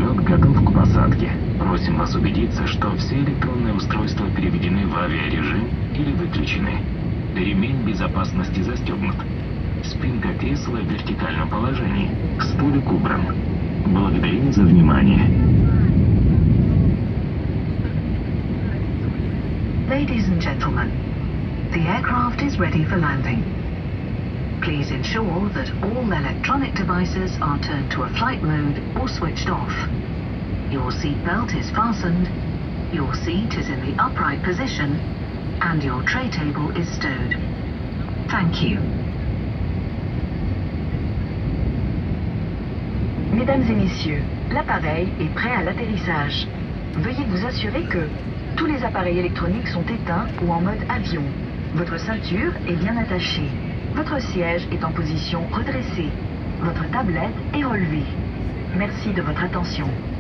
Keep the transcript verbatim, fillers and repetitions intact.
Самолет готов к посадке. Просим вас убедиться, что все электронные устройства переведены в авиарежим или выключены. Ремень безопасности застегнут. Спинка кресла в вертикальном положении. Столик убран. Благодарим за внимание. Ladies and gentlemen, the aircraft is ready for landing. Please ensure that all electronic devices are turned to a flight mode or switched off. Your seat belt is fastened, your seat is in the upright position, and your tray table is stowed. Thank you. Mesdames et messieurs, l'appareil est prêt à l'atterrissage. Veuillez vous assurer que tous les appareils électroniques sont éteints ou en mode avion. Votre ceinture est bien attachée. Votre siège est en position redressée. Votre tablette est relevée. Merci de votre attention.